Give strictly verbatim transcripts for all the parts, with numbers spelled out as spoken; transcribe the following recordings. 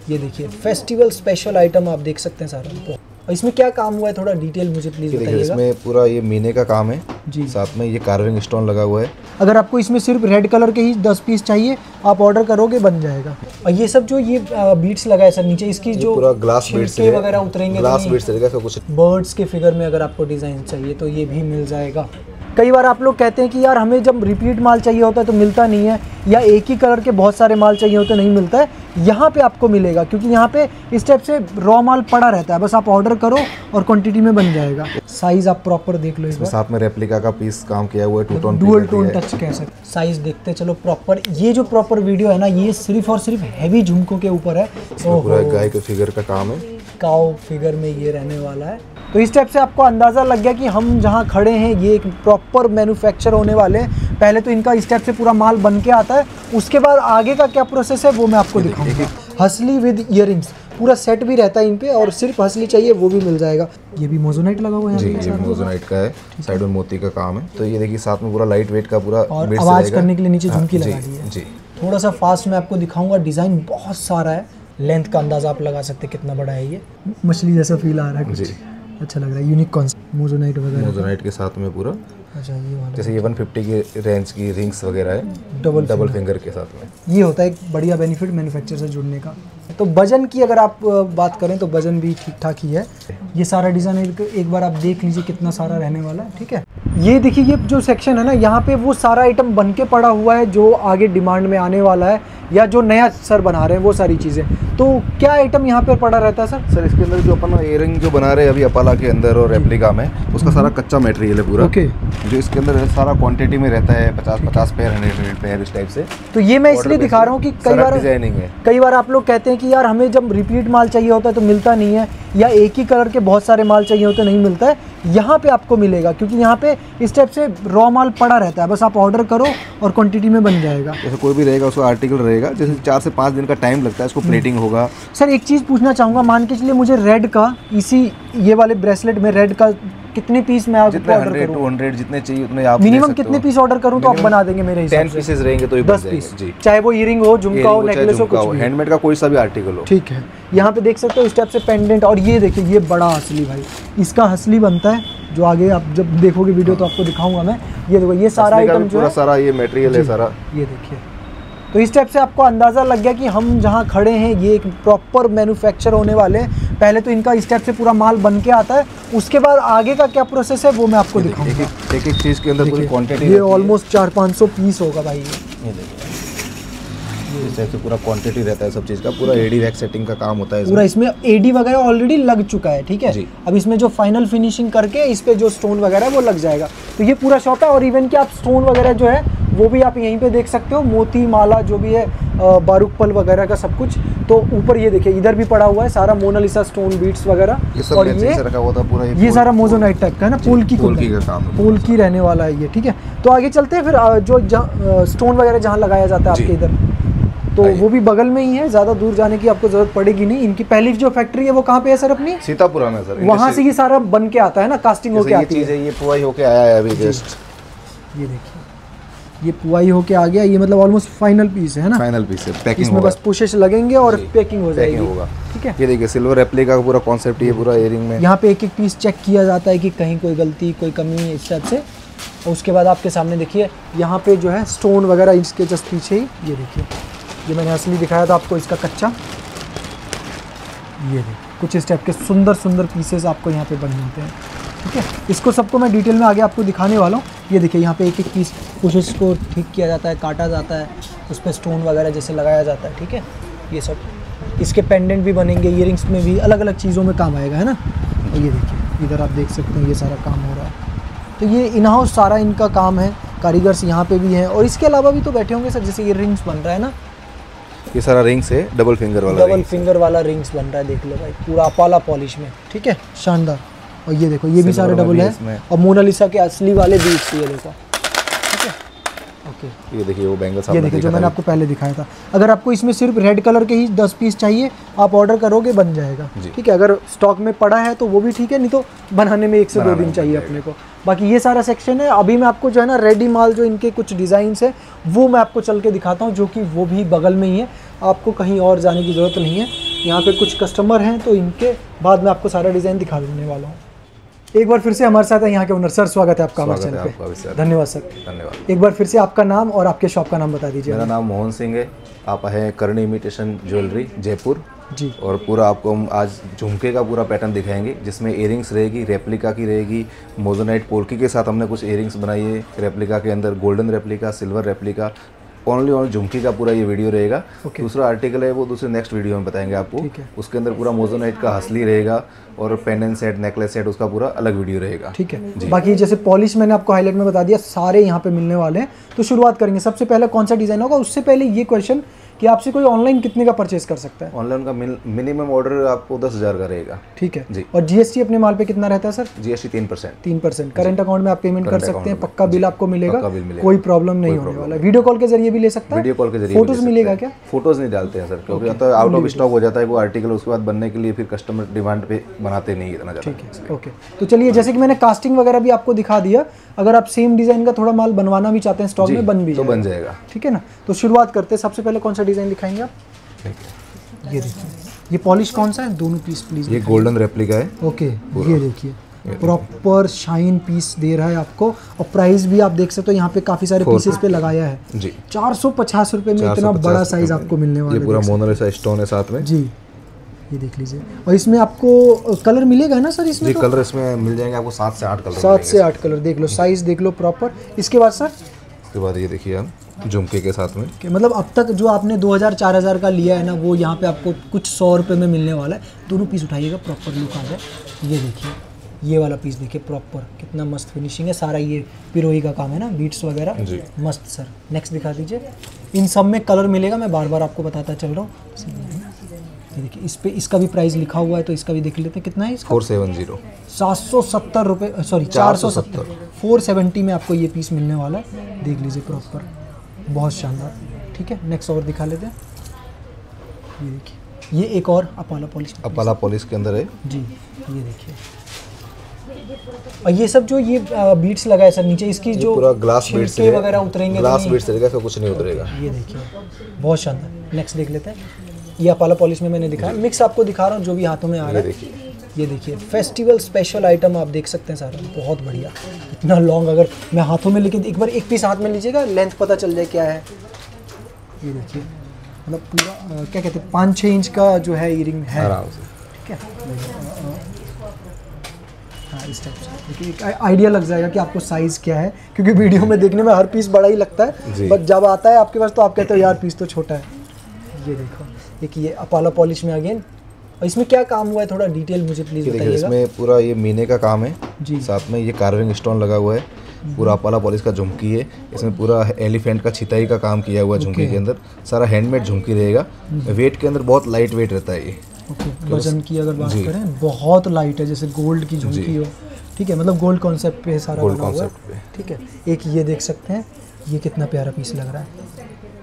ये देखिए festival special item आप देख सकते हैं सारा। और इसमें क्या काम हुआ है थोड़ा डिटेल मुझे प्लीज बताइएगा। इसमें पूरा ये मीने का काम है जी, साथ में ये कार्विंग स्टोन लगा हुआ है। अगर आपको इसमें सिर्फ रेड कलर के ही दस पीस चाहिए आप ऑर्डर करोगे बन जाएगा। और ये सब जो ये बीट्स लगाए सर नीचे इसकी जो पूरा ग्लास बीट्स वगैरह उतरेंगे, ग्लास बीट्स रहेगा सब कुछ। बर्ड्स के फिगर में अगर आपको डिजाइन चाहिए तो ये भी मिल जाएगा। कई बार आप लोग कहते हैं कि यार हमें जब रिपीट माल चाहिए होता है तो मिलता नहीं है, या एक ही कलर के बहुत सारे माल चाहिए होते नहीं मिलता है। यहाँ पे आपको मिलेगा क्योंकि यहाँ पे इस टाइप से रॉ माल पड़ा रहता है, बस आप ऑर्डर करो और क्वांटिटी में बन जाएगा। साइज आप प्रॉपर देख लो, इसमें साथ में रेप्लिका का पीस काम किया हुआ है, two tone dual tone touch कह सकते। साइज देखते चलो प्रॉपर। ये जो प्रॉपर वीडियो है ना ये सिर्फ और सिर्फ हैवी झुमकों के ऊपर है। पूरा गाय के फिगर का काम है, काऊ फिगर में ये रहने वाला है। तो इस टाइप से आपको अंदाज़ा लग गया कि हम जहाँ खड़े हैं ये एक प्रॉपर मैन्युफैक्चर होने वाले हैं। पहले तो इनका इस टाइप से पूरा माल बन के आता है, उसके बाद आगे का क्या प्रोसेस है वो मैं आपको दिखाऊंगा। हसली विद इयररिंग्स पूरा सेट भी रहता है इन पे, और सिर्फ हसली चाहिए वो भी मिल जाएगा। ये भी मोजोनाइट लगा हुआ है जी, जी मोजोनाइट का है, साइड में मोती का काम है। तो ये देखिए साथ में पूरा लाइट वेट का पूरा और आवाज़ करने के लिए नीचे झुमकी लगा दी है। जी थोड़ा सा फास्ट मैं आपको दिखाऊंगा। डिज़ाइन बहुत सारा है, लेंथ का अंदाज़ा आप लगा सकते हैं कितना बड़ा है। ये मछली जैसा फील आ रहा है, जी अच्छा लग रहा है। यूनिक कॉन्सेप्ट मोजोनाइट वगैरह, मोजोनाइट के साथ में पूरा। अच्छा ये वाला जैसे ये एक सौ पचास की रेंज की रिंग्स वगैरह है, डबल डबल फिंगर के साथ में। ये होता है एक बढ़िया बेनिफिट मैन्युफैक्चर से जुड़ने का। तो वजन की अगर आप बात करें तो वजन भी ठीक ठाक ही है। ये सारा डिज़ाइन एक बार आप देख लीजिए कितना सारा रहने वाला है। ठीक है, ये देखिए ये जो सेक्शन है ना यहाँ पे वो सारा आइटम बन के पड़ा हुआ है जो आगे डिमांड में आने वाला है, या जो नया सर बना रहे हैं वो सारी चीज़ें। तो क्या आइटम यहाँ पे पड़ा रहता है सर? सर इसके अंदर जो अपन इयरिंग जो बना रहे हैं अभी अपाला के अंदर और रेप्लिका में, उसका सारा कच्चा मटेरियल है पूरा। ओके, जो इसके अंदर सारा क्वांटिटी में रहता है, पचास पचास पेयर, हंड्रेड पेयर इस टाइप से। तो ये मैं इसलिए दिखा रहा हूँ कि कई बार डिजाइनिंग है। कई बार आप लोग कहते हैं कि यार हमें जब रिपीट माल चाहिए होता है तो मिलता नहीं है, या एक ही कलर के बहुत सारे माल चाहिए होते नहीं मिलता है। यहाँ पे आपको मिलेगा क्योंकि यहाँ पे इस टाइप से रॉ माल पड़ा रहता है, बस आप ऑर्डर करो और क्वांटिटी में बन जाएगा। जैसे कोई भी रहेगा उसका आर्टिकल रहेगा, जैसे चार से पाँच दिन का टाइम लगता है, इसको प्लेटिंग होगा। सर एक चीज़ पूछना चाहूँगा, मान के चलिए मुझे रेड का इसी ये वाले ब्रेसलेट में रेड का कितने पीस मैं आपको ऑर्डर करूँ? टू हंड्रेड जितने चाहिए उतने आप मिनिमम कितने पीस ऑर्डर करूँ तो आप बना देंगे मेरे हिसाब से? टेन पीसेस रहेंगे तो दस पीस, चाहे वो इयरिंग हो, झुमका हो, नेकलेस हो, कुछ भी, हैंडमेड का कोई सा भी आर्टिकल हो। ठीक है, यहाँ पे देख सकते हो इस टाइप से पेंडेंट। और ये देखिए ये बड़ा हसली भाई, इसका हसली बनता है जो आगे आप जब देखोगे वीडियो तो आपको दिखाऊंगा मैं। ये देखो ये सारा आइटम जो है सारा ये मटेरियल है सारा, ये देखिए। तो इस टाइप से आपको अंदाज़ा लग गया कि हम जहाँ खड़े हैं ये एक प्रॉपर मैन्युफैक्चर होने वाले हैं। पहले तो इनका इस टाइप से पूरा माल बन के आता है, उसके बाद आगे का क्या प्रोसेस है वो मैं आपको दिखाऊंगा। एक एक चीज़ के अंदर पूरी क्वांटिटी, ये ऑलमोस्ट चार पाँच सौ पीस होगा भाई। ये देखिए इस टाइप से पूरा क्वांटिटी रहता है सब चीज़ का, पूरा एडी रैक सेटिंग का काम होता है पूरा। इसमें एडी वगैरह ऑलरेडी लग चुका है, ठीक है। अब इसमें जो फाइनल फिनिशिंग करके इस पे जो स्टोन वगैरह है वो लग जाएगा। तो ये पूरा शॉप है, और इवन कि आप स्टोन वगैरह जो है वो भी आप यहीं पे देख सकते हो, मोती माला जो भी है, बारूक पल वगैरह का सब कुछ। तो ऊपर ये देखिए इधर भी पड़ा हुआ है सारा मोनालिसा स्टोन बीट्स वगैरह, और ये रखा हुआ था पूरा। ये सारा मोजोनाइट टाइप का है ना, पोल की पोल की का काम, पोल की रहने वाला है ये। ठीक है, तो आगे चलते हैं फिर जो स्टोन वगैरह जहाँ लगाया जाता है आपके इधर, तो वो भी बगल में ही है, ज़्यादा दूर जाने की आपको जरूरत पड़ेगी नहीं। इनकी पहली जो फैक्ट्री है वो कहाँ पे है सर? अपनी सीतापुरा में सर। वहाँ से ये सारा बन के आता है ना, कास्टिंग होके आती है। ये पुआई होके आया है अभी जस्ट। ये देखिए ये पुआई होके आ गया, ये मतलब ऑलमोस्ट फाइनल पीस है ना, फाइनल पीस है। पैकिंग इसमें बस पुशेस लगेंगे और पैकिंग हो जाएगी, होगा। ठीक है, ये देखिए सिल्वर रेप्लिका का पूरा कॉन्सेप्ट ये पूरा इयरिंग में। यहाँ पे एक एक पीस चेक किया जाता है कि कहीं कोई गलती कोई कमी इस टाइप से। और उसके बाद आपके सामने देखिए यहाँ पे जो है स्टोन वगैरह इसके जस्ट पीछे ही, ये देखिए ये मैंने असली दिखाया था आपको इसका कच्चा। ये देखिए कुछ इस टाइप के सुंदर सुंदर पीसेस आपको यहाँ पे बन जाते हैं, ठीक है। इसको सबको मैं डिटेल में आगे आपको दिखाने वाला हूँ। ये देखिए यहाँ पे एक एक पीस कुछ इसको ठीक किया जाता है, काटा जाता है, उस पर स्टोन वगैरह जैसे लगाया जाता है, ठीक है। ये सब इसके पेंडेंट भी बनेंगे, ईयरिंग्स में भी अलग अलग चीज़ों में काम आएगा, है ना। और ये देखिए इधर आप देख सकते हैं ये सारा काम हो रहा है। तो ये इन हाउस सारा इनका काम है, कारीगर्स यहाँ पे भी हैं, और इसके अलावा भी तो बैठे होंगे सर, जैसे ये रिंग्स बन रहा है ना, ये सारा रिंग्स है, डबल फिंगर वाला डबल फिंगर वाला रिंग्स बन रहा है, देख लो भाई पूरा अपाला पॉलिश में, ठीक है, शानदार। और ये देखो ये भी सारे डबल है, और मोनालिसा के असली वाले बीट्स, ये देखो, ठीक है। ओके ये देखिए वो बैंगल्स, ये देखिए जो मैंने आपको पहले दिखाया था। अगर आपको इसमें सिर्फ रेड कलर के ही दस पीस चाहिए आप ऑर्डर करोगे बन जाएगा, ठीक है। अगर स्टॉक में पड़ा है तो वो भी ठीक है, नहीं तो बनाने में एक से दो दिन चाहिए अपने को। बाकी ये सारा सेक्शन है। अभी मैं आपको जो है ना रेडी माल जो इनके कुछ डिज़ाइंस है वो मैं आपको चल के दिखाता हूँ, जो कि वो भी बगल में ही है, आपको कहीं और जाने की ज़रूरत नहीं है। यहाँ पे कुछ कस्टमर हैं तो इनके बाद में आपको सारा डिज़ाइन दिखा देने वाला हूँ। एक बार फिर से हमारे साथ है यहाँ के ओनर सर, स्वागत है आपका हमारे चैनल पे। धन्यवाद सर। धन्यवाद। एक बार फिर से आपका नाम और आपके शॉप का नाम बता दीजिए। मेरा नाम मोहन सिंह है, आप हैं करणी इमिटेशन ज्वेलरी जयपुर जी। और पूरा आपको हम आज झुमके का पूरा पैटर्न दिखाएंगे, जिसमें इयरिंग्स रहेगी, रेप्लिका की रहेगी, मोजोनाइट पोल्की के साथ हमने कुछ इयरिंग्स बनाई है, रेप्लिका के अंदर golden replica, silver replica, only on झुमकी का पूरा ये वीडियो रहेगा। okay. दूसरा आर्टिकल है वो दूसरे नेक्स्ट वीडियो में बताएंगे आपको। उसके अंदर पूरा मोजोनाइट का हसली रहेगा और पेंडेंट सेट, नेकलेस सेट, उसका पूरा अलग वीडियो रहेगा। ठीक है। बाकी जैसे पॉलिश मैंने आपको हाईलाइट में बता दिया, सारे यहाँ पे मिलने वाले हैं। तो शुरुआत करेंगे, सबसे पहले कौन सा डिज़ाइन होगा। उससे पहले ये क्वेश्चन कि आपसे कोई ऑनलाइन कितने का परचेज कर सकता है? ऑनलाइन का मिनिमम ऑर्डर आपको दस हज़ार का रहेगा। ठीक है जी। और जीएसटी अपने माल पे कितना रहता है सर? जीएसटी तीन परसेंट तीन परसेंट करंट अकाउंट में आप पेमेंट कर सकते हैं, पक्का बिल आपको मिलेगा, बिल मिलेगा, कोई प्रॉब्लम नहीं होने वाला। वीडियो कॉल के जरिए भी ले सकता है? वीडियो कॉल के जरिए फोटोज मिलेगा क्या? फोटोज नहीं डालते हैं सर, क्योंकि तो आउट ऑफ स्टॉक हो जाता है वो आर्टिकल, उसके बाद बनने के लिए फिर कस्टमर डिमांड पे बनाते नहीं इतना ज़्यादा। ठीक है, ओके। तो चलिए, जैसे कि मैंने कास्टिंग वगैरह भी आपको दिखा दिया, अगर आप सेम डिजाइन का थोड़ा माल बनवाना भी चाहते हैं स्टॉक में, बन भी तो बन जाएगा। ठीक है ना। तो शुरुआत करते हैं, सबसे पहले कौन सा डिजाइन दिखाएंगे आप? ये देखिए, ये पॉलिश कौन सा है? दोनों पीस प्लीज। ये गोल्डन रेप्लिका है। ओके, ये देखिए प्रॉपर शाइन पीस दे रहा है आपको, और प्राइस भी आप देख सकते हो यहाँ पे काफी सारे पीसेस पे लगाया है जी। चार सौ पचास रुपए में इतना बड़ा साइज आपको मिलने वाला है। ये पूरा मोनालिसा स्टोन है साथ में जी, ये देख लीजिए। और इसमें आपको कलर मिलेगा ना सर? इसमें जी तो? कलर इसमें मिल जाएंगे आपको सात से आठ कलर। सात से आठ कलर देख लो, साइज देख लो प्रॉपर। इसके बाद सर, उसके बाद ये देखिए आप झुमके के साथ में कि मतलब अब तक जो आपने दो हज़ार चार हज़ार का लिया है ना, वो यहाँ पे आपको कुछ सौ रुपए में मिलने वाला है। दोनों पीस उठाइएगा, प्रॉपर लुक आ जाए। ये देखिए, ये वाला पीस देखिए प्रॉपर, कितना मस्त फिनिशिंग है। सारा ये पिरोही का काम है ना, बीट्स वगैरह, मस्त सर। नेक्स्ट दिखा दीजिए। इन सब में कलर मिलेगा, मैं बार बार आपको बताता चल रहा हूँ। ये देखिए, इस पे इसका भी प्राइस लिखा हुआ है, तो इसका भी देख लेते हैं कितना है इसका। फोर सेवन जीरो सात सौ सत्तर रुपये सॉरी चार सौ सत्तर फोर सेवेंटी में आपको ये पीस मिलने वाला है। देख लीजिए प्रॉपर, बहुत शानदार। ठीक है, नेक्स्ट और दिखा लेते हैं। ये देखिए, ये एक और अपाला पॉलिश, अपाला पॉलिश के अंदर है जी। ये देखिए, और ये सब जो ये बीट्स लगा है सर नीचे, इसकी जो पूरा ग्लास बीट्स वगैरह उतरेंगे, ग्लास बीट्स रहेगा, इसका कुछ नहीं उतरेगा। ये देखिए, बहुत शानदार। नेक्स्ट देख लेते हैं। ये अपाला पॉलिश में मैंने दिखाया, मिक्स आपको दिखा रहा हूँ जो भी हाथों में आ रहा है। ये देखिए, फेस्टिवल स्पेशल आइटम आप देख सकते हैं सारा, बहुत बढ़िया। इतना लॉन्ग, अगर मैं हाथों में लेके एक बार एक पीस हाथ में लीजिएगा, लेंथ पता चल जाए क्या है। ये देखिए, मतलब पूरा आ, क्या कहते हैं, पाँच छः इंच का जो है ईयरिंग है आराम से। ठीक है, हाँ इस टाइप से देखिए, एक आइडिया लग जाएगा कि आपको साइज़ क्या है, क्योंकि वीडियो में देखने में हर पीस बड़ा ही लगता है, बट जब आता है आपके पास तो आप कहते हो यार पीस तो छोटा है। ये देखो, एक ये अपाला पॉलिश में अगेन, और इसमें क्या काम हुआ है थोड़ा डिटेल मुझे प्लीज बताइएगा। इसमें पूरा ये मीने का काम है जी, साथ में ये कार्विंग स्टोन लगा हुआ है, पूरा अपाला पॉलिश का झुमकी है। इसमें पूरा एलिफेंट का छिताई का काम किया हुआ है झुमकी के अंदर, सारा हैंडमेड झुमकी रहेगा। वेट के अंदर बहुत लाइट वेट रहता है ये। ओके, वजन की अगर बात करें बहुत लाइट है, जैसे गोल्ड की झुमकी हो। ठीक है, मतलब गोल्ड कॉन्सेप्ट पे सारा गोल्ड बना हुआ है। कॉन्सेप्ट पे। ठीक है, एक ये देख सकते हैं, ये कितना प्यारा पीस लग रहा है।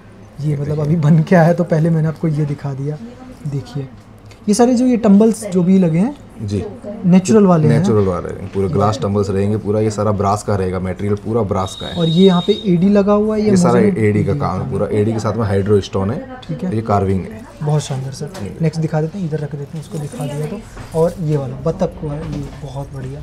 ये मतलब अभी बन के आया है, तो पहले मैंने आपको ये दिखा दिया। देखिए, ये सारे जो ये टम्बल्स जो भी लगे हैं जी, नेचुरल वाले हैं। नेचुरल वाले हैं, पूरे ग्लास टम्बल्स रहेंगे। पूरा ये सारा ब्रास का रहेगा, मटेरियल पूरा ब्रास का है। और ये यहाँ पे एडी लगा हुआ है, ये सारा एडी का काम है, पूरा एडी के साथ में हाइड्रो स्टोन है। ठीक है, ये कार्विंग है, बहुत शानदार सर। नेक्स्ट दिखा देते हैं, इधर रख देते हैं, उसको दिखा दिया तो। और ये वाला बतख को है, ये बहुत बढ़िया।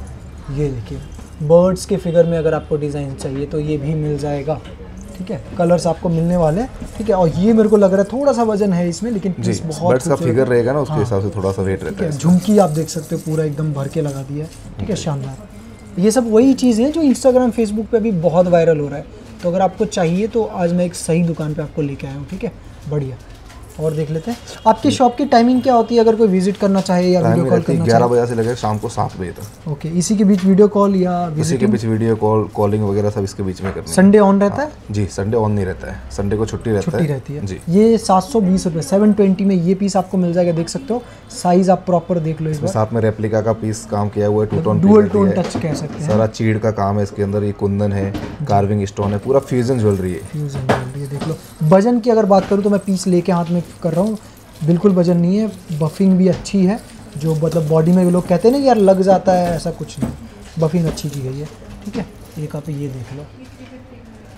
ये देखिए, बर्ड्स के फिगर में अगर आपको डिज़ाइन चाहिए तो ये भी मिल जाएगा। ठीक है, कलर्स आपको मिलने वाले हैं। ठीक है, और ये मेरे को लग रहा है थोड़ा सा वजन है इसमें, लेकिन पीस बहुत बर्ड्स का फिगर रहेगा ना, उसके हिसाब से थोड़ा सा वेट रहता है। झुमकी आप देख सकते हो, पूरा एकदम भर के लगा दिया है। ठीक है, शानदार। ये सब वही चीज़ है जो इंस्टाग्राम फेसबुक पे भी बहुत वायरल हो रहा है। तो अगर आपको चाहिए तो आज मैं एक सही दुकान पे आपको लेके आया हूँ। ठीक है, बढ़िया। और देख लेते हैं आपके शॉप की टाइमिंग क्या होती है, अगर कोई विजिट करना चाहे या वीडियो कॉल करना चाहे? ग्यारह बजे से लेकर शाम को सात बजे तक। ओके, इसी के बीच वीडियो कॉल या इसी के बीच वीडियो कॉल, कॉलिंग वगैरह सब इसके बीच में करनी है। संडे ऑन रहता है? जी, संडे ऑन नहीं रहता है, संडे को छुट्टी रहता है। छुट्टी रहती है जी। ये सात सौ बीस रुपये सेवन ट्वेंटी में ये पीस आपको मिल जाएगा, देख सकते हो। साइज आप प्रॉपर देख लो इस बार। साथ में रेप्लिका का पीस काम किया हुआ है, two tone dual tone touch कह सकते हैं। सारा चीड़ का काम है इसके अंदर, ये कुंदन है, कार्विंग स्टोन है, पूरा फ्यूजन ज्वेलरी है। फ्यूजन ज्वेलरी देख लो। वजन की अगर बात करूँ तो मैं पीस लेके हाथ में कर रहा हूँ, बिल्कुल वजन नहीं है। बफिंग भी अच्छी है, जो मतलब बॉडी में लोग कहते हैं ना यार लग जाता है, ऐसा कुछ नहीं। बफिंग अच्छी की गई है। ठीक है, एक आप ये देख लो,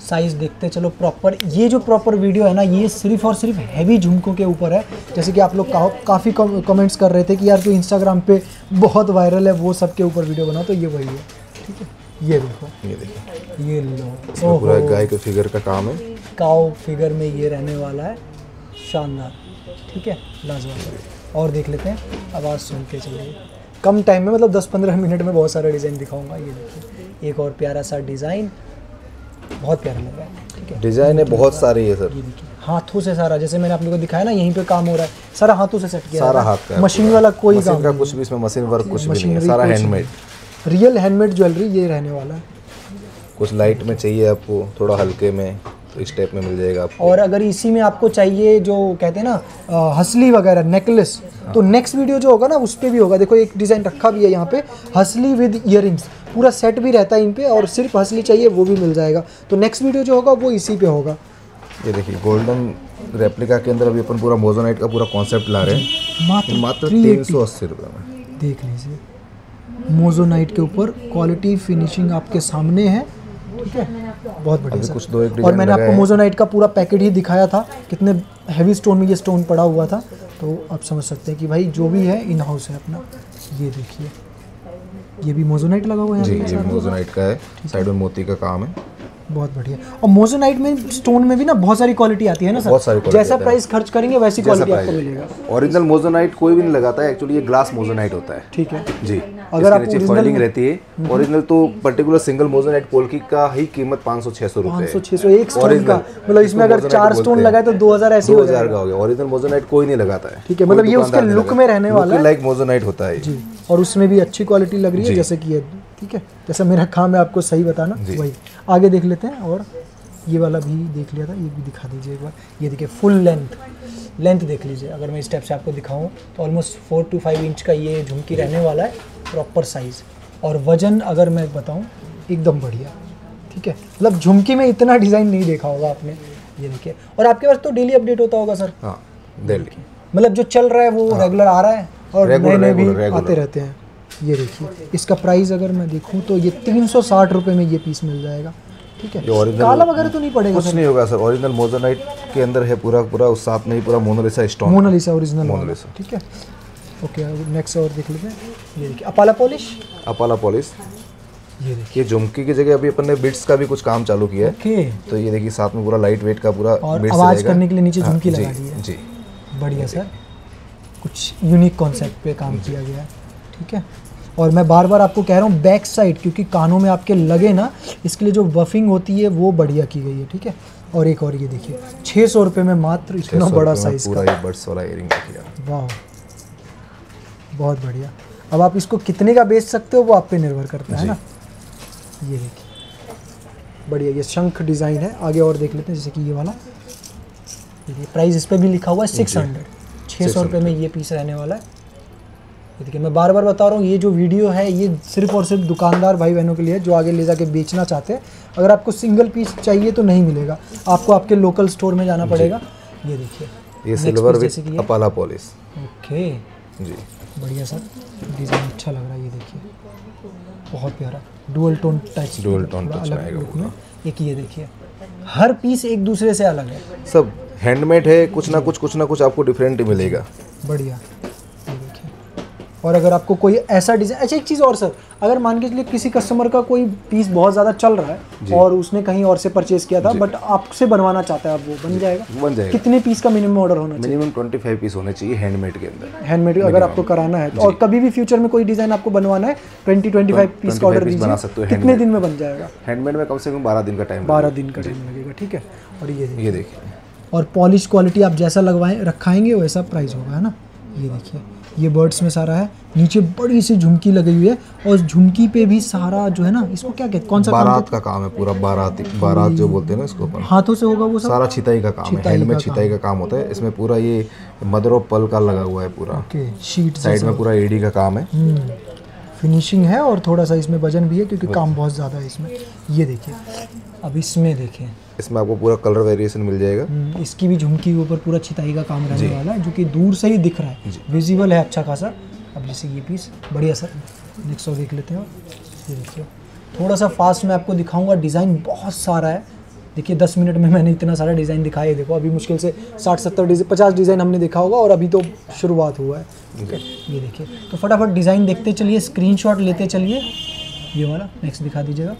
साइज़ देखते चलो प्रॉपर। ये जो प्रॉपर वीडियो है ना, ये सिर्फ और सिर्फ हैवी झुमकों के ऊपर है। जैसे कि आप लोग का, काफ़ी कमेंट्स कर रहे थे कि यार जो इंस्टाग्राम पे बहुत वायरल है वो सब के ऊपर वीडियो बनाओ, तो ये वही है। ठीक है, ये देखो, ये देखिए, ये लो, इसमें पूरा गाय के फिगर का काम है। काऊ फिगर में ये रहने वाला है, शानदार। ठीक है, लाजवाब। और देख लेते हैं, आवाज़ सुन के चलिए। कम टाइम में, मतलब दस पंद्रह मिनट में बहुत सारा डिज़ाइन दिखाऊंगा। ये देखिए, एक और प्यारा सा डिज़ाइन, बहुत प्यारा लग रहा है। ठीक है, डिज़ाइन है बहुत सारे है सर। ये देखिए, हाथों से सारा, जैसे मैंने आप लोगों को दिखाया ना, यहीं पे काम हो रहा है, सारा हाथों से सेट किया सारा है, हाथ का, मशीन वाला कोई मशीन काम का नहीं कुछ भी इसमें मशीन वर्क कुछ भी नहीं है, मशीनरी सारा कुछ हैंडमेड। रियल हैंडमेड ज्वेलरी ये रहने वाला है। कुछ लाइट में चाहिए आपको, थोड़ा हल्के में, तो इस टाइप में मिल जाएगा आपको। और अगर इसी में आपको चाहिए जो कहते हैं ना अ, हसली वगैरह नेकलेस, तो नेक्स्ट वीडियो जो होगा ना उस पर भी होगा। देखो एक डिज़ाइन रखा भी है यहाँ पे, हसली विद ईयरिंग्स, पूरा सेट भी रहता है इन पे, और सिर्फ हसली चाहिए वो भी मिल जाएगा। तो नेक्स्ट वीडियो जो होगा वो इसी पे होगा। ये देखिए, गोल्डन रेप्लिका के अंदर अभी अपन पूरा मोजोनाइट का पूरा कॉन्सेप्ट ला रहे हैं, मात्र मात्र तीन तीन सौ अस्सी रुपये में। देख लीजिए, मोजोनाइट के ऊपर क्वालिटी फिनिशिंग आपके सामने है। ठीक है, बहुत बढ़िया अभी सर। कुछ दो एक और डिजाइन मैंने आपको लगाए हैं। मोजोनाइट का पूरा पैकेट ही दिखाया था, कितने हैवी स्टोन में ये स्टोन पड़ा हुआ था, तो आप समझ सकते हैं कि भाई जो भी है इन हाउस है अपना। ये देखिए, ये भी मोजोनाइट लगा हुआ है जी, यहाँ पे ये सारा। मोजोनाइट का है, साइड में मोती का काम है। बहुत बढ़िया। और मोजोनाइट में स्टोन में भी ना बहुत सारी क्वालिटी आती है ना सर, बहुत सारी quality जैसा आता है। प्राइस खर्च करेंगे वैसी जैसा क्वालिटी आपको प्राइस मिलेगा। ओरिजिनल मोजोनाइट कोई भी नहीं लगाता है, एक्चुअली ये ग्लास मोजोनाइट होता है। ठीक है, जी, अगर आप नीचे original फॉइलिंग में- रहती है। ओरिजिनल तो पर्टिकुलर सिंगल मोजोनाइट पोल्की का ही कीमत पाँच सौ छह सौ रुपये पाँच सौ छह सौ एक स्टोन का, मतलब इसमें अगर चार स्टोन लगाए तो दो हज़ार ऐसे दो हो हजार जाएगा। का हो गया। ओरिजिनल मोजोनाइट कोई नहीं लगाता है। ठीक है, मतलब ये उसके लुक में रहने वाला है। लाइक मोजोनाइट होता है जी, और उसमें भी अच्छी क्वालिटी लग रही है, जी। जैसे कि ये। ठीक है, जैसा मेरा काम है आपको सही बताना, जी। वही। आगे देख लेते हैं, और ये वाला भी देख लिया था, ये भी दिखा दीजिए एक बार। ये देखिए, फुल लेंथ लेंथ देख लीजिए। अगर मैं इस टाइप से आपको दिखाऊं तो almost four to five inch का ये झुमकी रहने वाला है, प्रॉपर साइज़। और वजन अगर मैं बताऊं, एकदम बढ़िया। ठीक है, मतलब झुमकी में इतना डिज़ाइन नहीं देखा होगा आपने। ये देखिए, और आपके पास तो डेली अपडेट होता होगा सर, हाँ, दिल्ली मतलब जो चल रहा है वो रेगुलर आ रहा है, और नए Regular, नए भी regular, regular। आते रहते हैं। ये देखिए, इसका प्राइस अगर मैं देखूं तो ये तीन सौ साठ रुपये में ये पीस मिल जाएगा। ठीक है, ये original- काला वगैरह तो नहीं पड़ेगा कुछ सर? नहीं होगा सर। ओरिजिनल मोजोनाइट के अंदर है पूरा पूरा, उस साथ में ही पूरा Mona Lisa stone. Mona Lisa original Mona Lisa. ठीक है, ओके। नेक्स्ट और देख लेते हैं। ये देखिए, अपाला पॉलिश। अपाला पॉलिश। ये देखिए, ये झुमकी की जगह अभी अपन ने बिट्स का भी कुछ काम चालू किया है। ओके। तो ये देखिए, साथ में पूरा लाइट वेट का पूरा और beads आवाज़ रहेगा। करने के लिए नीचे हाँ, झुमकी जी, लगा दी है। जी, बढ़िया सर, कुछ यूनिक कॉन्सेप्ट पे काम किया गया है। ठीक है, और मैं बार बार आपको कह रहा हूँ बैक साइड, क्योंकि कानों में आपके लगे ना, इसके लिए जो बफिंग होती है वो बढ़िया की गई है। ठीक है, और एक और ये देखिए, छः सौ रुपये में मात्र इतना छह सौ बड़ा रुपये में साइज़ पूरा का। ये बर्ड्स वाला इयरिंग किया। वाह, बहुत बढ़िया। अब आप इसको कितने का बेच सकते हो वो आप पे निर्भर करता है ना। ये देखिए, बढ़िया, ये शंख डिज़ाइन है। आगे और देख लेते हैं, जैसे कि ये वाला। देखिए, प्राइस इस पर भी लिखा हुआ है सिक्स हंड्रेड छः सौ रुपये में ये पीस रहने वाला है। ये देखिए, मैं बार बार बता रहा हूँ, ये जो वीडियो है ये सिर्फ और सिर्फ दुकानदार भाई बहनों के लिए है जो आगे ले जाके बेचना चाहते हैं। अगर आपको सिंगल पीस चाहिए तो नहीं मिलेगा, आपको आपके लोकल स्टोर में जाना पड़ेगा। ये देखिए, ये Next सिल्वर piece जैसे कि विद ये। अपाला पॉलिश। ओके, जी, बढ़िया सर, डिज़ाइन अच्छा लग रहा है। ये देखिए, बहुत प्यारा dual tone touch, Dual tone touch अलग आएगा लुक में। एक ये देखिए, हर पीस एक दूसरे से अलग है। सब हैंडमेड है, कुछ ना कुछ कुछ ना कुछ आपको डिफरेंट ही मिलेगा। बढ़िया, ये देखिए। और अगर आपको कोई ऐसा डिज़ाइन, अच्छा एक चीज़ और सर, अगर मान के चलिए किसी कस्टमर का कोई पीस बहुत ज़्यादा चल रहा है और उसने कहीं और से परचेज किया था, बट आपसे बनवाना चाहता है, आप वो बन जाएगा? बन जाएगा। कितने पीस का मिनिमम ऑर्डर होना चाहिए? मिनिमम ट्वेंटी फाइव पीस होने चाहिए हैंडमेड के अंदर। हैंडमेड अगर आपको कराना है तो, और कभी भी फ्यूचर में कोई डिज़ाइन आपको बनवाना है, ट्वेंटी ट्वेंटी फाइव पीस का ऑर्डर पीस बना सकते दीजिए। हो कितने दिन में बन जाएगा? हैंडमेड में कम से कम बारह दिन का टाइम बारह दिन का टाइम लगेगा। ठीक है, और ये देखिए, ये देखिए, और पॉलिश क्वालिटी आप जैसा लगवाएं रखाएंगे वैसा प्राइस होगा, है ना। ये देखिए, ये बर्ड्स में सारा है, नीचे बड़ी सी झुमकी लगी हुई है, और झुमकी पे भी सारा जो है ना, इसको क्या कहते हैं, कौन सा काम बारात कहते का काम है पूरा। बारात बारात जो बोलते हैं ना इसको अपन, हैं? हाथों से होगा वो सब। सारा छिताई का काम है। छिताई हैंडमेड का छिताई का काम होता है। इसमें पूरा ये मदर ऑफ पल का लगा हुआ है पूरा। ओके, शीट साइड में पूरा एडी का काम है। हम्म, फिनिशिंग है, और थोड़ा सा इसमें वजन भी है क्योंकि काम बहुत ज़्यादा है इसमें। ये देखिए, अब इसमें देखें, इसमें आपको पूरा कलर वेरिएशन मिल जाएगा। हम्म, इसकी भी झुमकी के ऊपर पूरा छिताई का काम रहने वाला है, जो कि दूर से ही दिख रहा है, विजिबल है अच्छा खासा। अब जैसे ये पीस बढ़िया सर, नेक्स्ट और देख लेते हैं। ये देखिए, थोड़ा सा फास्ट मैं आपको दिखाऊंगा, डिज़ाइन बहुत सारा है, देखिए दस मिनट में मैंने इतना सारा डिज़ाइन दिखाया है। देखो अभी मुश्किल से साठ सत्तर डिज़ाइन पचास डिज़ाइन हमने देखा होगा और अभी तो शुरुआत हुआ है। ठीक है, ये देखिए। तो फटाफट डिज़ाइन देखते चलिए, स्क्रीनशॉट लेते चलिए। ये वाला नेक्स्ट दिखा दीजिएगा।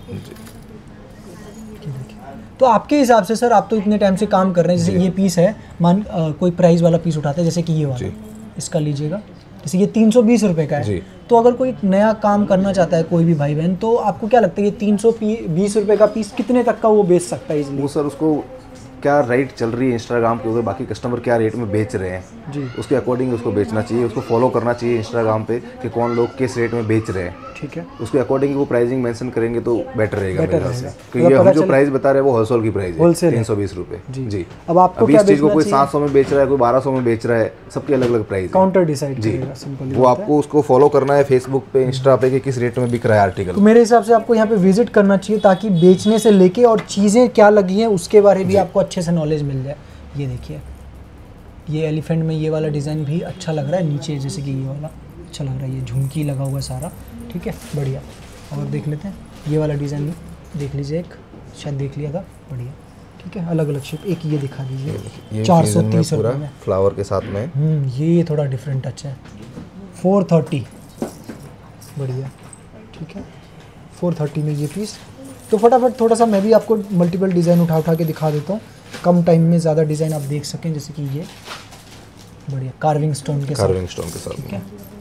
तो आपके हिसाब से सर, आप तो इतने टाइम से काम कर रहे हैं, जैसे ये पीस है, मान आ, कोई प्राइस वाला पीस उठाते हैं, जैसे कि ये वाला, इसका लीजिएगा, जैसे ये तीन सौ बीस रुपये का है। तो अगर कोई नया काम करना चाहता है कोई भी भाई बहन, तो आपको क्या लगता है ये तीन सौ बीस रुपये का पीस कितने तक का वो बेच सकता है इसलिए? वो सर उसको क्या रेट चल रही है इंस्टाग्राम के ऊपर, बाकी कस्टमर क्या रेट में बेच रहे हैं जी, उसके अकॉर्डिंग उसको बेचना चाहिए। उसको फॉलो करना चाहिए इंस्टाग्राम पे कि कौन लोग किस रेट में बेच रहे हैं। ठीक है, उसके अकॉर्डिंग वो प्राइसिंग मेंशन करेंगे तो बेटर रहेगा बेटर मेरे ख्याल से, रहेगा। क्योंकि हम जो प्राइस बता रहे हैं वो होलसेल की प्राइस है, होलसेल तीन सौ बीस रुपये। जी जी। अब आपको अभी क्या इस चीज़ को बेचना कोई चाहिए? सात सौ में बेच रहा है, कोई बारह सौ में बेच रहा है, सबकी अलग अलग प्राइस है। काउंटर डिसाइड जी, करेगा, सिंपल वो आपको उसको फॉलो करना है फेसबुक पे, इंस्टा पे कि किस रेट में बिक रहा है आर्टिकल। तो मेरे हिसाब से आपको यहाँ पे विजिट करना चाहिए, ताकि बेचने से लेके और चीज़ें क्या लगी हैं उसके बारे में भी आपको अच्छे से नॉलेज मिल जाए। ये देखिए, ये एलिफेंट में ये वाला डिज़ाइन भी अच्छा लग रहा है, नीचे जैसे कि ये वाला अच्छा लग रहा है, ये झुमकी लगा हुआ है सारा। ठीक है, बढ़िया। और देख लेते हैं ये वाला डिज़ाइन भी देख लीजिए, एक शायद देख लिया था, बढ़िया। ठीक है, अलग अलग शेप। एक ये दिखा दीजिए, चार सौ तीस रुपये में फ्लावर के साथ में। हम्म ये थोड़ा डिफरेंट टच है, फोर थर्टी, बढ़िया। ठीक है, फोर थर्टी में ये पीस। तो फटाफट थोड़ा सा मैं भी आपको मल्टीपल डिज़ाइन उठा उठा के दिखा देता हूँ, कम टाइम में ज़्यादा डिज़ाइन आप देख सकें। जैसे कि ये बढ़िया कार्विंग स्टोन के साथ, कार्विंग स्टोन के साथ। ठीक है,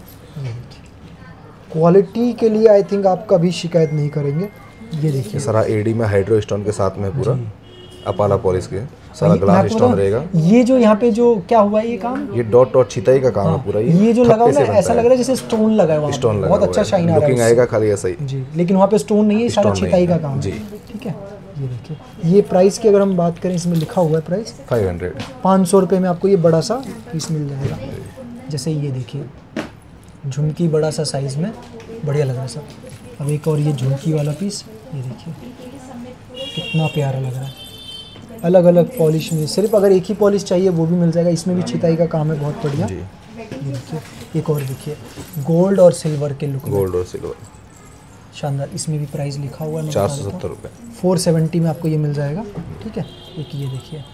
क्वालिटी के लिए आई थिंक आप कभी शिकायत नहीं करेंगे। ये देखिए सारा एडी में हाइड्रो स्टोन के साथ में पूरा अपाला पॉलिश के सारा ग्लास स्टोन रहेगा। ये जो यहाँ पे जो क्या हुआ है ये काम, ये डॉट डॉट छिताई का काम है पूरा। ये ये जो लगा हुआ है ऐसा लग रहा है जैसे स्टोन लगा हुआ है, स्टोन लगा बहुत अच्छा शाइन आ रहा है, लुकिंग आएगा खाली ऐसा ही जी। लेकिन वहाँ पे स्टोन नहीं है, सारा छिताई का काम है। ठीक है, ये देखिए। ये प्राइस की अगर हम बात करें, इसमें लिखा हुआ है प्राइस फाइव हंड्रेड, पाँच सौ रुपये में आपको ये बड़ा सा पीस मिल जाएगा। जैसे ये देखिए झुमकी बड़ा सा साइज़ में, बढ़िया लग रहा है सर। अब एक और ये झुमकी वाला पीस, ये देखिए कितना प्यारा लग रहा है, अलग अलग पॉलिश में। सिर्फ अगर एक ही पॉलिश चाहिए वो भी मिल जाएगा, इसमें भी छिताई का काम है, बहुत बढ़िया। ये देखिए, एक और देखिए गोल्ड और सिल्वर के लुक, गोल्ड और सिल्वर, शानदार। इसमें भी प्राइस लिखा हुआ है, चार सौ सत्तर रुपये, फोर सेवेंटी में आपको ये मिल जाएगा। ठीक है, एक ये देखिए।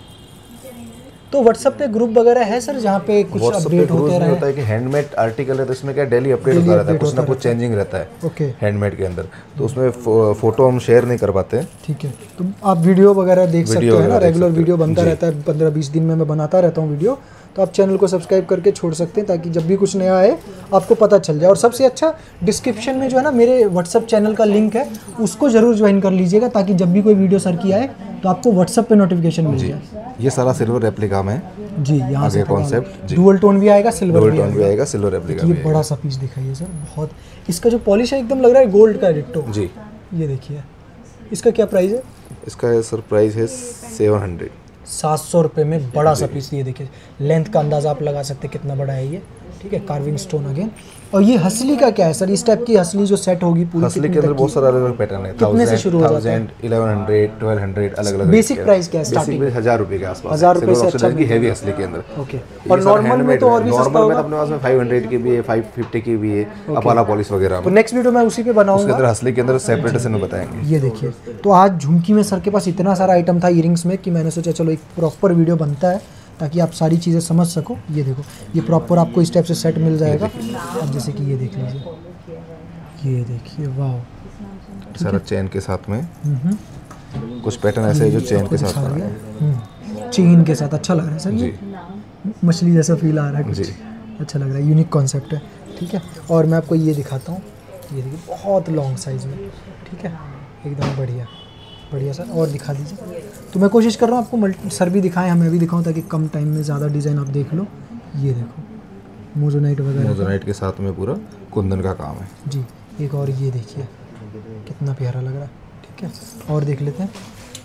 तो व्हाट्सएप पे ग्रुप वगैरह है सर, जहाँ पे कुछ अपडेट होते रहे? होता है कि हैंडमेड आर्टिकल है तो इसमें क्या डेली अपडेट होता रहता है, कुछ ना कुछ चेंजिंग रहता है ओके हैंडमेड के अंदर, तो उसमें फोटो हम शेयर नहीं कर पाते। ठीक है, तो आप वीडियो वगैरह देख सकते हैं ना, रेगुलर वीडियो बनता रहता है, पंद्रह बीस दिन में मैं बनाता रहता हूँ वीडियो। तो आप चैनल को सब्सक्राइब करके छोड़ सकते हैं, ताकि जब भी कुछ नया आए आपको पता चल जाए। और सबसे अच्छा डिस्क्रिप्शन में जो है ना मेरे व्हाट्सअप चैनल का लिंक है, उसको ज़रूर ज्वाइन कर लीजिएगा, ताकि जब भी कोई वीडियो सर की आए तो आपको व्हाट्सअप पे नोटिफिकेशन मिल जाए। ये सारा सिल्वर रेप्लिका में जी, यहाँ से कॉन्सेप्ट डुअल टोन भी आएगा, सिल्वर डुअल भी टोन भी आएगा, सिल्वर रेप्लिका ये भी बड़ा सा पीस दिखाइए सर, बहुत। इसका जो पॉलिश है एकदम लग रहा है गोल्ड का डिट्टो जी। ये देखिए, इसका क्या प्राइस है? इसका सर प्राइस है सेवन हंड्रेड, सात सौ रुपये में बड़ा सा पीस। ये देखिए, लेंथ का अंदाज़ा आप लगा सकते हैं कितना बड़ा है ये। ठीक है, कार्विंग स्टोन अगेन। और ये हसली का क्या है सर? इस टाइप की हसली जो सेट होगी पूरी, हसली के अंदर बहुत सारे अलग अलग पैटर्न है। कितने से शुरू हो जाता है? इलेवन हंड्रेड, ट्वेल्व हंड्रेड, अलग अलग। बेसिक प्राइस क्या है स्टार्टिंग? बेसिक हजार रुपए के आसपास, हजार रुपए से अच्छा की हैवी हसली के अंदर। ओके, और नॉर्मल में तो और भी सस्ता नॉर्मल में होगा? अपने पास में फाइव हंड्रेड की भी है, फाइव फिफ्टी की भी है, अपाला पॉलिश वगैरह। तो नेक्स्ट वीडियो मैं उसी पे उसके बनाऊंगा। अंदर हसली के अंदर सेपरेटेशन में बताएंगे। ये देखिए, तो आज झुमकी में सर के पास इतना सारा आइटम था इयरिंग्स में, कि मैंने सोचा चलो एक प्रॉपर वीडियो बनता है, ताकि आप सारी चीज़ें समझ सको। ये देखो, ये प्रॉपर आपको इस टाइप से सेट मिल जाएगा। अब जैसे कि ये देख लीजिए, ये देखिए, वाह, सारा चेन के साथ में कुछ पैटर्न ऐसे है जो चेन के साथ बना है, चेन के साथ अच्छा लग रहा है सर। जी, ये मछली जैसा फील आ रहा है कुछ, जी, अच्छा लग रहा है, यूनिक कॉन्सेप्ट है। ठीक है, और मैं आपको ये दिखाता हूँ, ये देखिए बहुत लॉन्ग साइज़ में। ठीक है, एकदम बढ़िया बढ़िया सर, और दिखा दीजिए। तो मैं कोशिश कर रहा हूँ आपको मल्टी सर भी दिखाएं, हमें भी दिखाऊं, ताकि कम टाइम में ज़्यादा डिज़ाइन आप देख लो। ये देखो मोजोनाइट वगैरह, मोजोनाइट के साथ में पूरा कुंदन का काम है जी। एक और ये देखिए कितना प्यारा लग रहा है। ठीक है, और देख लेते हैं,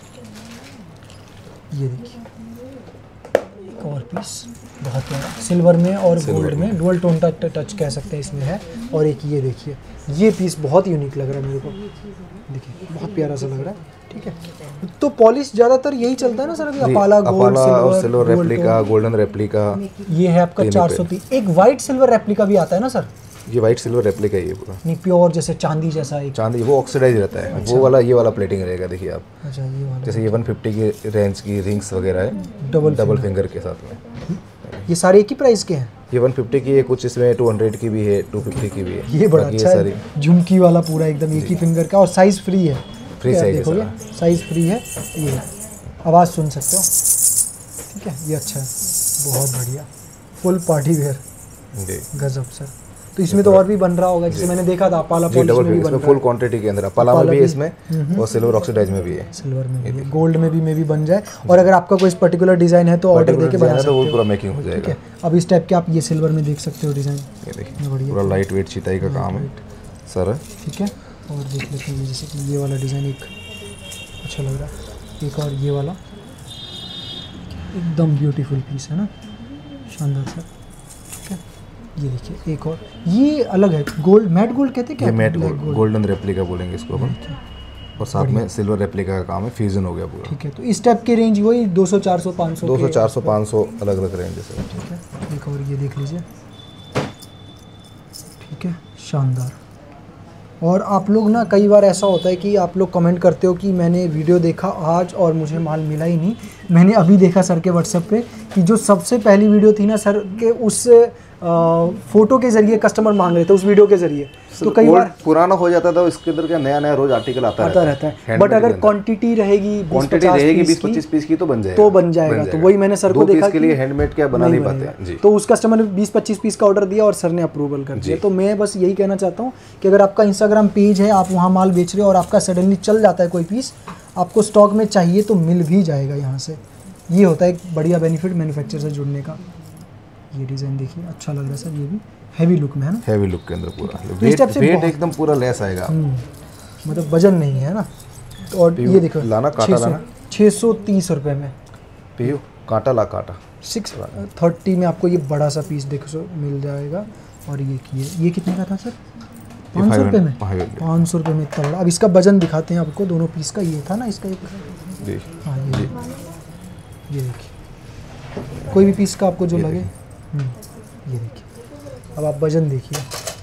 ये देखिए एक और पीस बहुत प्यारा, सिल्वर में और गोल्ड में, डुअल टोन टच टच कह सकते हैं इसमें है। और एक ये देखिए, ये पीस बहुत यूनिक लग रहा है मेरे को, देखिए बहुत प्यारा सा लग रहा है। ठीक है, तो पॉलिश ज़्यादातर यही चलता है ना सर, अभी अपाला gold, silver, silver replica, golden replica. ये है आपका चार सौ तीस। एक वाइट सिल्वर रेप्लिका भी आता है ना सर? ये वाइट सिल्वर रेप्लिका ही है पूरा। नहीं प्योर जैसे चांदी जैसा एक। चांदी वो ऑक्सीडाइज रहता है। अच्छा। वो वाला ये वाला प्लेटिंग रहेगा देखिए आप। अच्छा ये वाला जैसे ये वन फिफ्टी की रेंज की रिंग्स वगैरह है डबल डबल फिंगर के साथ में। ये सारे एक ही प्राइस के हैं? ये वन फिफ्टी की है, कुछ इसमें टू हंड्रेड की भी है, टू फिफ्टी की भी है। ये बड़ा अच्छा है, झुमकी वाला पूरा एकदम एक ही फिंगर का और साइज फ्री है। फ्री साइज देखोगे साइज फ्री है। ये आवाज़ सुन सकते हो, ठीक है ये अच्छा है, बहुत बढ़िया, फुल पार्टी वेयर, गजब सर। तो इसमें तो और भी बन रहा होगा, जैसे मैंने देखा था अपाला पॉलिश में भी बन रहा है। फुल क्वांटिटी के अंदर अपाला में भी है इसमें, और सिल्वर ऑक्सीडाइज में भी है, सिल्वर में भी है, गोल्ड में भी में भी बन जाए। और अगर आपका कोई पर्टिकुलर डिजाइन है तो ऑर्डर देके बना सकते हो, वो पूरा मेकिंग हो जाएगा। ठीक है, अब इस टाइप के आप ये सिल्वर में देख सकते हो डिजाइन। ये देखिए पूरा लाइट वेट चिताई का काम है सर। ठीक है, और देख लेते हैं जैसे कि ये वाला डिज़ाइन एक अच्छा लग रहा है, एक और ये वाला एकदम ब्यूटीफुल पीस है ना, शानदार सर। ठीक है, ये देखिए एक और, ये अलग है, गोल्ड मैट गोल्ड कहते हैं क्या? ये मैट गोल्ड, गोल्डन रेप्लिका बोलेंगे इसको अपन, और साथ में सिल्वर रेप्लिका का काम है, फ्यूजन हो गया पूरा। ठीक है, तो इस टाइप के रेंज वही दो सौ चार सौ पाँच सौ दो सौ चार सौ पाँच सौ अलग अलग रेंज है। ठीक है, एक और ये देख लीजिए, ठीक है शानदार। और आप लोग ना कई बार ऐसा होता है कि आप लोग कमेंट करते हो कि मैंने वीडियो देखा आज और मुझे माल मिला ही नहीं। मैंने अभी देखा सर के व्हाट्सएप पे कि जो सबसे पहली वीडियो थी ना सर के, उस आ, फोटो के जरिए कस्टमर मांग रहे थे, उस वीडियो के जरिए। तो कई बार पुराना हो जाता था, इसके अंदर क्या नया नया रोज आर्टिकल आता, आता रहता है। बट अगर क्वांटिटी रहेगी क्वांटिटी रहेगी बीस पच्चीस पीस की तो बन जाएगा, तो बन जाएगा। तो वही मैंने सर को देखा के लिए हैंडमेड क्या बना नहीं पाते, तो उस कस्टमर ने बीस पच्चीस पीस का ऑर्डर दिया और सर ने अप्रूवल कर दिया। तो मैं बस यही कहना चाहता हूँ कि अगर आपका इंस्टाग्राम पेज है, आप वहाँ माल बेच रहे हो और आपका सडनली चल जाता है कोई पीस, आपको स्टॉक में चाहिए तो मिल भी जाएगा यहाँ से। ये होता है एक बढ़िया बेनिफिट मैन्युफैक्चर से जुड़ने का। ये डिज़ाइन देखिए अच्छा लग रहा है सर, ये भी हैवी लुक में है ना, हैवी लुक के अंदर पूरा वेट, वेट एकदम पूरा लेस आएगा, मतलब वजन नहीं है ना। तो और ये देखो लाना काटा लाना छः सौ तीस रुपये में पीयू काटा ला काटा सिक्स थर्टी में आपको ये बड़ा सा पीस देखो सो मिल जाएगा। और ये किए ये कितने का था सर? पाँच सौ रुपये में, पाँच सौ रुपये में इतना बड़ा। अब इसका वजन दिखाते हैं आपको दोनों पीस का। ये था ना इसका एक, हाँ ये ये देखिए, कोई भी पीस का आपको जो लगे, ये देखिए। अब आप वजन देखिए,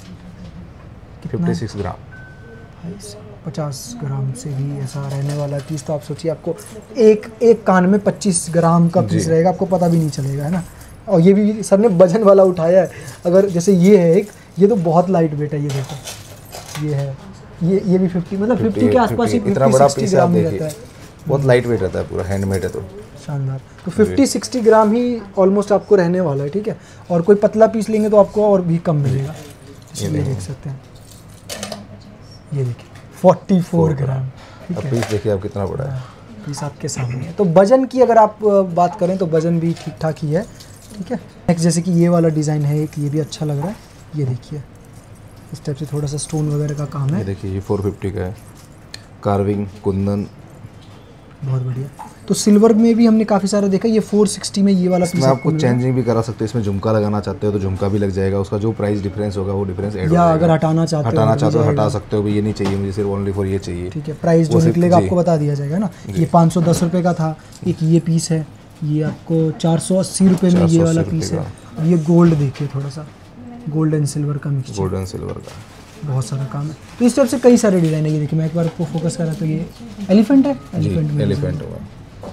छप्पन ग्राम, पचास ग्राम से भी ऐसा रहने वाला पीस। तो आप सोचिए आपको एक एक कान में पच्चीस ग्राम का पीस रहेगा, आपको पता भी नहीं चलेगा, है ना। और ये भी सर ने वजन वाला उठाया है। अगर जैसे ये है एक, ये तो बहुत लाइट वेट है, ये देखो ये है, ये ये भी फिफ्टी मतलब फिफ्टी के आसपास ही, इतना बड़ा पीस आप देखिए, बहुत लाइट वेट रहता है, पूरा हैंडमेड है तो शानदार। तो फिफ्टी सिक्सटी ग्राम ही ऑलमोस्ट आपको रहने वाला है, ठीक है। और कोई पतला पीस लेंगे तो आपको और भी कम मिलेगा। ये देख सकते हैं, ये देखिए चौवालीस ग्राम, ठीक है। पीस देखिए आप कितना बड़ा है, पीस आपके सामने है। तो वजन की अगर आप बात करें तो वजन भी ठीक ठाक ही है, ठीक है। नेक्स्ट जैसे कि ये वाला डिज़ाइन है एक, ये भी अच्छा लग रहा है। ये देखिए इस टाइप से थोड़ा सा स्टोन वगैरह का काम है। ये देखिए ये फोर फिफ्टी का है, कार्विंग कुंदन, बहुत बढ़िया। तो सिल्वर में भी हमने काफ़ी सारा देखा। ये फोर सिक्सटी में ये वाला पीस आपको चेंजिंग भी करा सकते हैं, इसमें झुमका लगाना चाहते हो तो झुमका भी लग जाएगा, उसका जो प्राइस डिफरेंस होगा वो डिफरेंस ऐड हो जाएगा। या अगर हटाना चाहते हो हटाना चाहते हो हटा सकते हो, ये नहीं चाहिए मुझे सिर्फ ओनली फॉर ये चाहिए, ठीक है। प्राइस जो निकलेगा आपको बता दिया जाएगा ना। ये पाँच सौ दस रुपये का था एक, ये पीस है, ये आपको चार सौ अस्सी रुपये में ये वाला पीस है। अब ये गोल्ड देखिए, थोड़ा सा गोल्ड एंड सिल्वर का मिक्स, गोल्ड एंड सिल्वर का बहुत सारा काम है। तो इस टाइप से कई सारे डिज़ाइन है। ये देखिए मैं एक बार आपको फोकस करा तो ये एलिफेंट है, एलिफेंट में एलिफेंट होगा।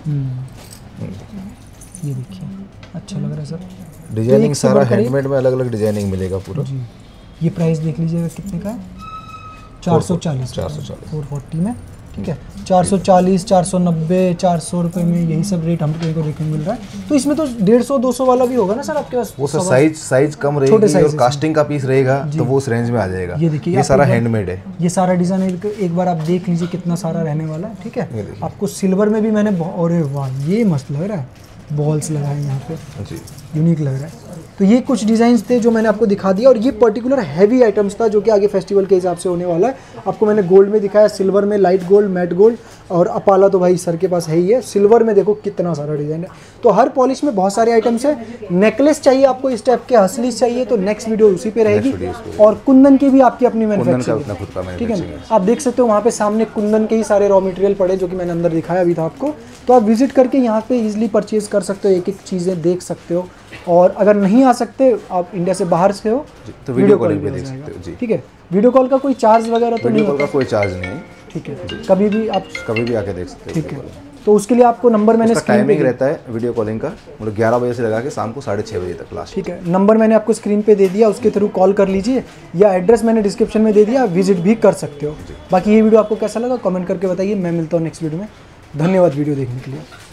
ये देखिए अच्छा लग रहा है सर। डिजाइनिंग सारा हैंडमेड में अलग अलग डिजाइनिंग मिलेगा पूरा जी। ये प्राइस देख लीजिएगा कितने का है, चार सौ चालीस, चार सौ चालीस फोर फोर्टी में, ठीक है। चार सौ चालीस, चार सौ नब्बे, चार सौ रुपये में यही सब रेट हमको को देखने मिल रहा है। तो इसमें तो डेढ़ सौ दो सौ वाला भी होगा ना सर आपके पास? वो सर साइज साइज कम रहेगी और कास्टिंग का पीस रहेगा तो वो उस रेंज में आ जाएगा। ये देखिए ये सारा हैंडमेड है, ये सारा डिज़ाइन एक बार आप देख लीजिए कितना सारा रहने वाला है, ठीक है। आपको सिल्वर में भी मैंने, अरे वाह ये मस्त लग रहा है, बॉल्स लगाए यहाँ पे जी, यूनिक लग रहा है। तो ये कुछ डिज़ाइंस थे जो मैंने आपको दिखा दिया। और ये पर्टिकुलर हैवी आइटम्स था जो कि आगे फेस्टिवल के हिसाब से होने वाला है। आपको मैंने गोल्ड में दिखाया, सिल्वर में, लाइट गोल्ड, मैट गोल्ड, और अपाला तो भाई सर के पास है ही है। सिल्वर में देखो कितना सारा डिज़ाइन है। तो हर पॉलिश में बहुत सारे आइटम्स है। नेकलेस चाहिए आपको इस टाइप के, हसलीस चाहिए तो नेक्स्ट वीडियो उसी पे रहेगी। और कुंदन की भी आपकी अपनी मैन्युफैक्चरिंग, ठीक है। आप देख सकते हो वहाँ पे सामने कुंदन के ही सारे रॉ मटेरियल पड़े जो कि मैंने अंदर दिखाया अभी था आपको। तो आप विजिट करके यहाँ पे इजीली परचेज कर सकते हो, एक एक चीज़ें देख सकते हो। और अगर नहीं आ सकते, आप इंडिया से बाहर से हो तो वीडियो कॉलिंग पे हो देख जाएगा। सकते हो जी। ठीक है, वीडियो कॉल का कोई चार्ज वगैरह तो नहीं वीडियो कॉल होता? का कोई चार्ज नहीं है। ठीक है, कभी भी आप, कभी भी आके देख सकते हो। ठीक है, तो उसके लिए आपको नंबर मैंने उसका स्क्रीन पे टाइमिंग दिया। रहता है वीडियो कॉलिंग का, मतलब ग्यारह बजे से लगा के शाम को साढ़े छः बजे तक लास्ट। ठीक है, नंबर मैंने आपको स्क्रीन पे दे दिया, उसके थ्रू कॉल कर लीजिए, या एड्रेस मैंने डिस्क्रिप्शन में दे दिया, विजिट भी कर सकते हो। बाकी ये वीडियो आपको कैसा लगा कमेंट करके बताइए। मैं मिलता हूँ नेक्स्ट वीडियो में। धन्यवाद वीडियो देखने के लिए।